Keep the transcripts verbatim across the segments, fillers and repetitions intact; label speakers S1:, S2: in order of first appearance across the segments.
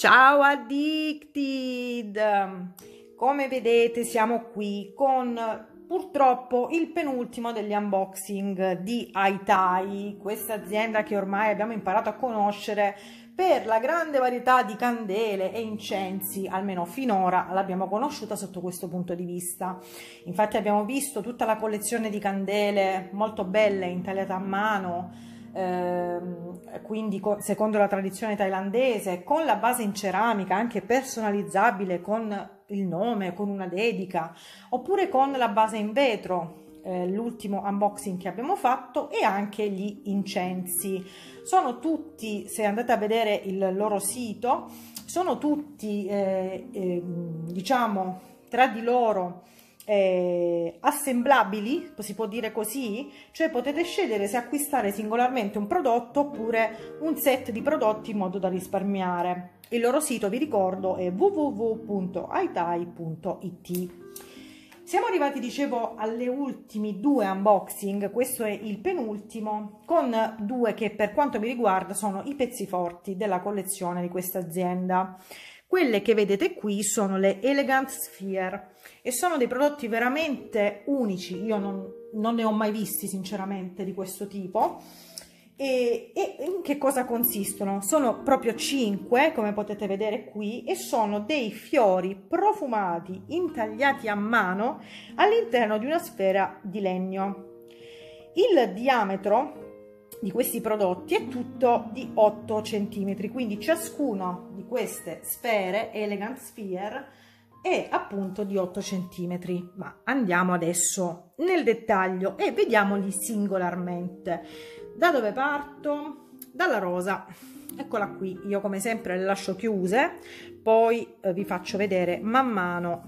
S1: Ciao Addicted! Come vedete siamo qui con purtroppo il penultimo degli unboxing di Aitai, questa azienda che ormai abbiamo imparato a conoscere per la grande varietà di candele e incensi, almeno finora l'abbiamo conosciuta sotto questo punto di vista. Infatti abbiamo visto tutta la collezione di candele molto belle, intagliate a mano, ehm, quindi secondo la tradizione thailandese, con la base in ceramica anche personalizzabile con il nome, con una dedica, oppure con la base in vetro, eh, l'ultimo unboxing che abbiamo fatto, e anche gli incensi. Sono tutti, se andate a vedere il loro sito, sono tutti eh, eh, diciamo tra di loro Eh, assemblabili, si può dire così, cioè potete scegliere se acquistare singolarmente un prodotto oppure un set di prodotti in modo da risparmiare. Il loro sito, vi ricordo, è w w w punto aitai punto it. Siamo arrivati, dicevo, alle ultimi due unboxing. Questo è il penultimo, con due che per quanto mi riguarda sono i pezzi forti della collezione di questa azienda. Quelle che vedete qui sono le Elegant Sphere e sono dei prodotti veramente unici. Io non, non ne ho mai visti sinceramente di questo tipo. E, e in che cosa consistono? Sono proprio cinque, come potete vedere qui, e sono dei fiori profumati intagliati a mano all'interno di una sfera di legno. Il diametro di questi prodotti è tutto di otto centimetri, quindi ciascuno di queste sfere Elegant Sphere è appunto di otto centimetri. Ma andiamo adesso nel dettaglio e vediamoli singolarmente. Da dove parto? Dalla rosa. Eccola qui, io come sempre le lascio chiuse, poi eh, vi faccio vedere man mano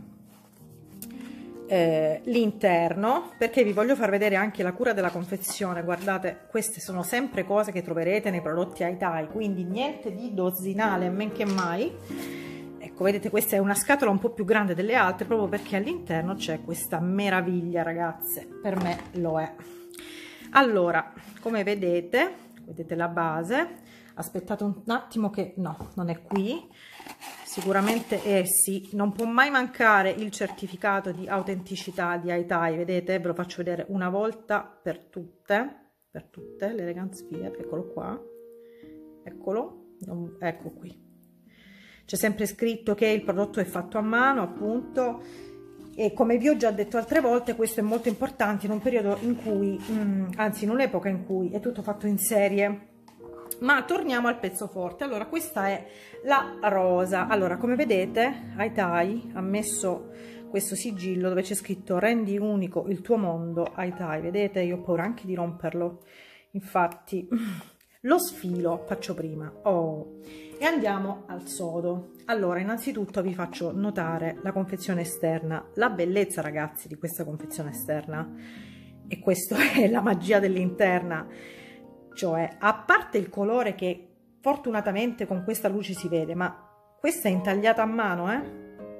S1: Eh, l'interno, perché vi voglio far vedere anche la cura della confezione. Guardate, queste sono sempre cose che troverete nei prodotti Aitai, quindi niente di dozzinale, men che mai. Ecco, vedete, questa è una scatola un po' più grande delle altre proprio perché all'interno c'è questa meraviglia, ragazze, per me lo è. Allora, come vedete, vedete la base. Aspettate un attimo che no, non è qui. Sicuramente è sì, non può mai mancare il certificato di autenticità di Aitai, vedete, ve lo faccio vedere una volta per tutte, per tutte, l'Elegant Sphere, eccolo qua, eccolo, ecco qui. C'è sempre scritto che il prodotto è fatto a mano, appunto, e come vi ho già detto altre volte, questo è molto importante in un periodo in cui, mh, anzi in un'epoca in cui è tutto fatto in serie. Ma torniamo al pezzo forte. Allora, questa è la rosa. Allora, come vedete, Aitai ha messo questo sigillo dove c'è scritto rendi unico il tuo mondo Aitai. Vedete, io ho paura anche di romperlo, infatti lo sfilo faccio prima. Oh, e andiamo al sodo. Allora, innanzitutto vi faccio notare la confezione esterna, la bellezza, ragazzi, di questa confezione esterna, e questa è la magia dell'interna. Cioè, a parte il colore che fortunatamente con questa luce si vede, ma questa è intagliata a mano, eh?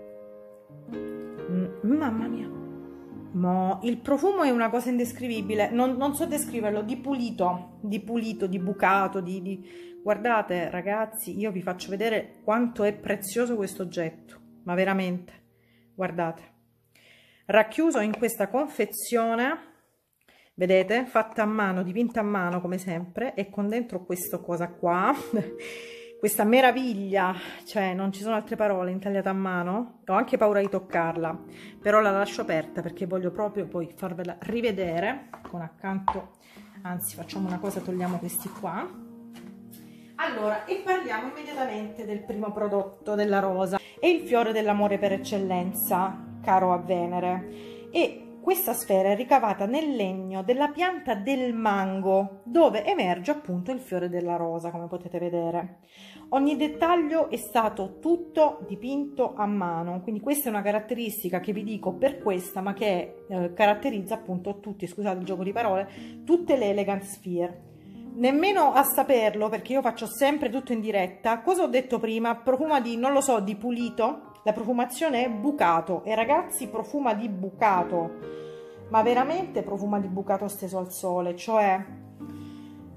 S1: Mm, mamma mia! Mo, il profumo è una cosa indescrivibile, non, non so descriverlo, di pulito, di pulito, di bucato, di, di... Guardate, ragazzi, io vi faccio vedere quanto è prezioso questo oggetto, ma veramente, guardate. Racchiuso in questa confezione, vedete, fatta a mano, dipinta a mano come sempre, e con dentro questa cosa qua, questa meraviglia, cioè non ci sono altre parole, intagliata a mano. Ho anche paura di toccarla, però la lascio aperta perché voglio proprio poi farvela rivedere con accanto, anzi facciamo una cosa, togliamo questi qua. Allora, e parliamo immediatamente del primo prodotto, della rosa. È il fiore dell'amore per eccellenza, caro a Venere, e questa sfera è ricavata nel legno della pianta del mango, dove emerge appunto il fiore della rosa, come potete vedere. Ogni dettaglio è stato tutto dipinto a mano, quindi questa è una caratteristica che vi dico per questa, ma che eh, caratterizza appunto tutti, scusate il gioco di parole, tutte le Elegant Sphere. Nemmeno a saperlo, perché io faccio sempre tutto in diretta. Cosa ho detto prima? Profuma di, non lo so, di pulito? La profumazione è bucato, e ragazzi, profuma di bucato, ma veramente profuma di bucato steso al sole, cioè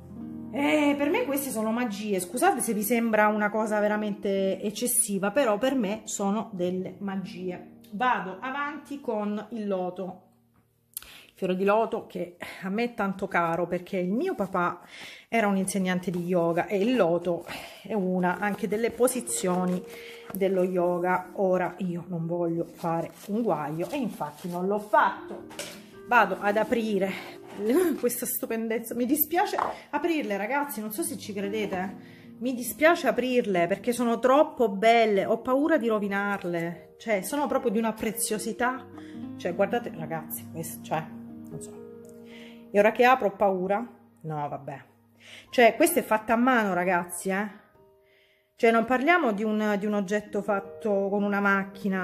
S1: Eh, per me queste sono magie, scusate se vi sembra una cosa veramente eccessiva, però per me sono delle magie. Vado avanti con il loto, il fiore di loto che a me è tanto caro perché il mio papà era un insegnante di yoga e il loto è una anche delle posizioni dello yoga. Ora io non voglio fare un guaio e infatti non l'ho fatto. Vado ad aprire questa stupendezza, mi dispiace aprirle ragazzi, non so se ci credete, mi dispiace aprirle perché sono troppo belle, ho paura di rovinarle, cioè sono proprio di una preziosità, cioè guardate ragazzi, questo, cioè non so, e ora che apro ho paura, no vabbè, cioè questa è fatta a mano ragazzi, eh, cioè non parliamo di un, di un oggetto fatto con una macchina,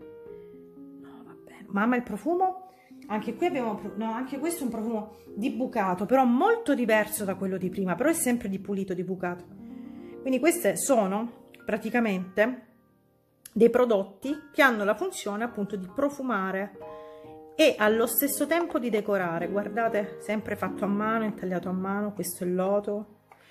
S1: no vabbè, mamma il profumo. Anche qui abbiamo, no, anche questo è un profumo di bucato, però molto diverso da quello di prima, però è sempre di pulito, di bucato. Quindi queste sono praticamente dei prodotti che hanno la funzione appunto di profumare e allo stesso tempo di decorare. Guardate, sempre fatto a mano, intagliato a mano, questo è il loto.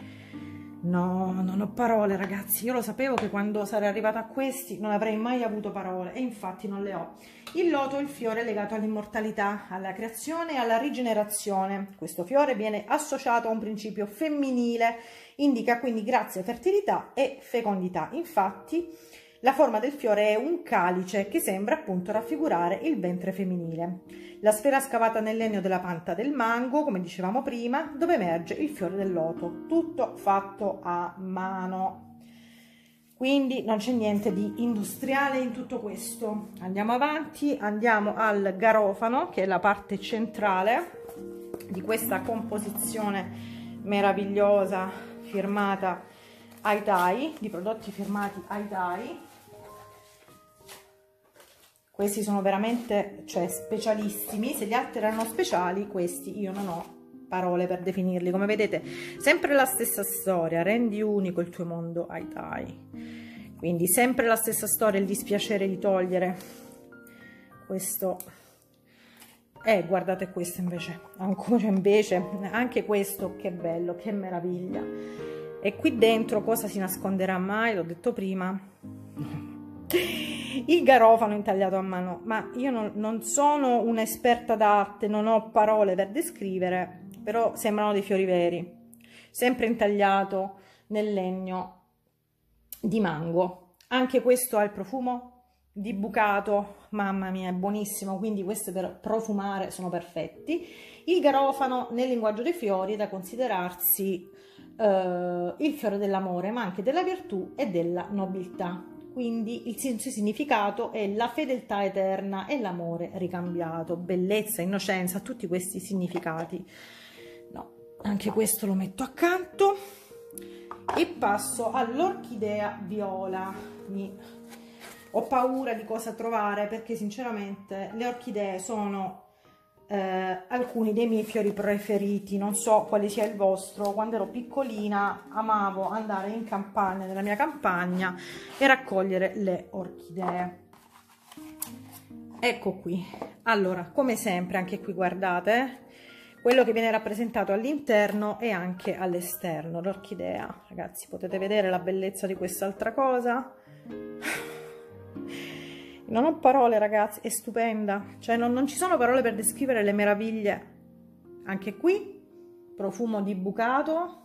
S1: No, non ho parole ragazzi, io lo sapevo che quando sarei arrivata a questi non avrei mai avuto parole e infatti non le ho. Il loto è il fiore legato all'immortalità, alla creazione e alla rigenerazione. Questo fiore viene associato a un principio femminile, indica quindi grazia, fertilità e fecondità. Infatti la forma del fiore è un calice che sembra appunto raffigurare il ventre femminile. La sfera scavata nel legno della pianta del mango, come dicevamo prima, dove emerge il fiore del loto, tutto fatto a mano. Quindi non c'è niente di industriale in tutto questo. Andiamo avanti, andiamo al garofano, che è la parte centrale di questa composizione meravigliosa firmata Aitai, di prodotti firmati Aitai. Questi sono veramente, cioè, specialissimi. Se gli altri erano speciali, questi io non ho parole per definirli. Come vedete, sempre la stessa storia, rendi unico il tuo mondo Aitai. Quindi sempre la stessa storia, il dispiacere di togliere questo. Eh, guardate questo invece, ancora invece, anche questo, che bello, che meraviglia. E qui dentro cosa si nasconderà mai? L'ho detto prima. Il garofano intagliato a mano, ma io non, non sono un'esperta d'arte, non ho parole per descrivere, però sembrano dei fiori veri, sempre intagliato nel legno di mango. Anche questo ha il profumo di bucato, mamma mia, è buonissimo, quindi questi per profumare sono perfetti. Il garofano nel linguaggio dei fiori è da considerarsi eh, il fiore dell'amore, ma anche della virtù e della nobiltà. Quindi il suo significato è la fedeltà eterna e l'amore ricambiato, bellezza, innocenza, tutti questi significati. No, anche questo lo metto accanto e passo all'orchidea viola. Mi... Ho paura di cosa trovare perché sinceramente le orchidee sono eh, alcuni dei miei fiori preferiti, non so quale sia il vostro. Quando ero piccolina amavo andare in campagna, nella mia campagna, e raccogliere le orchidee. Ecco qui. Allora, come sempre, anche qui guardate, quello che viene rappresentato all'interno e anche all'esterno, l'orchidea. Ragazzi, potete vedere la bellezza di quest'altra cosa? Non ho parole ragazzi, è stupenda, cioè non, non ci sono parole per descrivere le meraviglie. Anche qui profumo di bucato,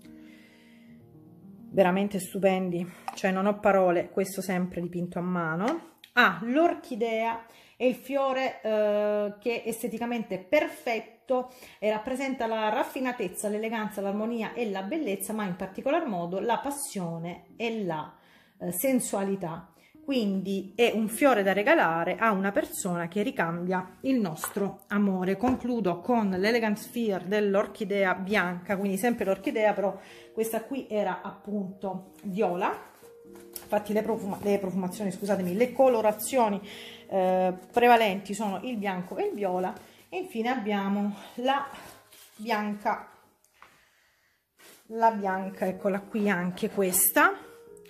S1: veramente stupendi, cioè non ho parole. Questo sempre dipinto a mano. Ah, l'orchidea è il fiore eh, che è esteticamente perfetto e rappresenta la raffinatezza, l'eleganza, l'armonia e la bellezza, ma in particolar modo la passione e la eh, sensualità. Quindi è un fiore da regalare a una persona che ricambia il nostro amore. Concludo con l'Elegant Sphere dell'orchidea bianca, quindi sempre l'orchidea, però questa qui era appunto viola. Infatti le, profuma le profumazioni, scusatemi, le colorazioni eh, prevalenti sono il bianco e il viola. E infine abbiamo la bianca, la bianca, eccola qui anche questa.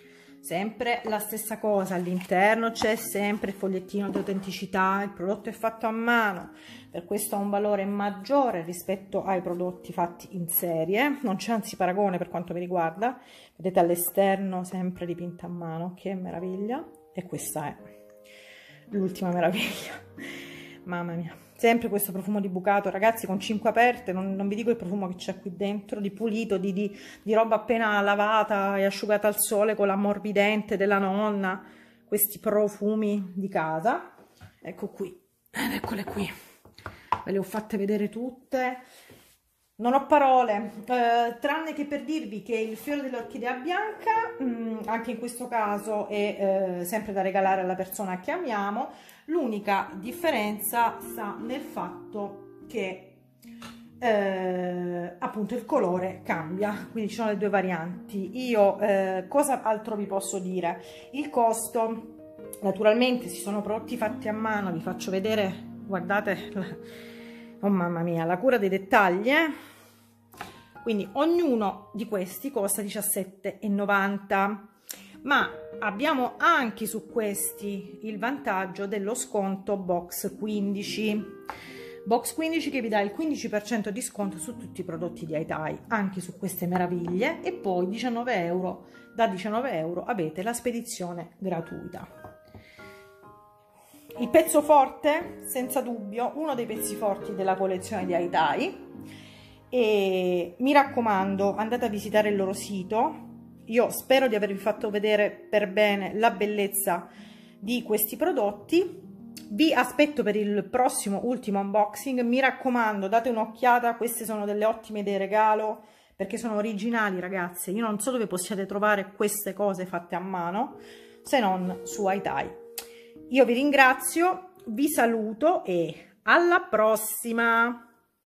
S1: sempre la stessa cosa, all'interno c'è sempre il fogliettino di autenticità, il prodotto è fatto a mano, per questo ha un valore maggiore rispetto ai prodotti fatti in serie, non c'è anzi paragone per quanto mi riguarda. Vedete all'esterno sempre dipinta a mano, che meraviglia, e questa è l'ultima meraviglia, mamma mia. Sempre questo profumo di bucato, ragazzi, con cinque aperte, non, non vi dico il profumo che c'è qui dentro, di pulito, di, di, di roba appena lavata e asciugata al sole con l'ammorbidente della nonna, questi profumi di casa. Ecco qui, ed eccole qui, ve le ho fatte vedere tutte. Non ho parole, eh, tranne che per dirvi che il fiore dell'orchidea bianca, mh, anche in questo caso è eh, sempre da regalare alla persona che amiamo. L'unica differenza sta nel fatto che eh, appunto il colore cambia, quindi ci sono le due varianti. Io eh, cosa altro vi posso dire? Il costo, naturalmente, si sono prodotti fatti a mano, vi faccio vedere, guardate. Oh mamma mia, la cura dei dettagli, eh? Quindi ognuno di questi costa diciassette e novanta, ma abbiamo anche su questi il vantaggio dello sconto box quindici. Box quindici che vi dà il quindici per cento di sconto su tutti i prodotti di Haitai, anche su queste meraviglie, e poi diciannove euro, da diciannove euro avete la spedizione gratuita. Il pezzo forte, senza dubbio, uno dei pezzi forti della collezione di Haitai, e mi raccomando, andate a visitare il loro sito. Io spero di avervi fatto vedere per bene la bellezza di questi prodotti. Vi aspetto per il prossimo ultimo unboxing, mi raccomando, date un'occhiata, queste sono delle ottime idee regalo, perché sono originali, ragazze. Io non so dove possiate trovare queste cose fatte a mano, se non su Haitai. Io vi ringrazio, vi saluto e alla prossima!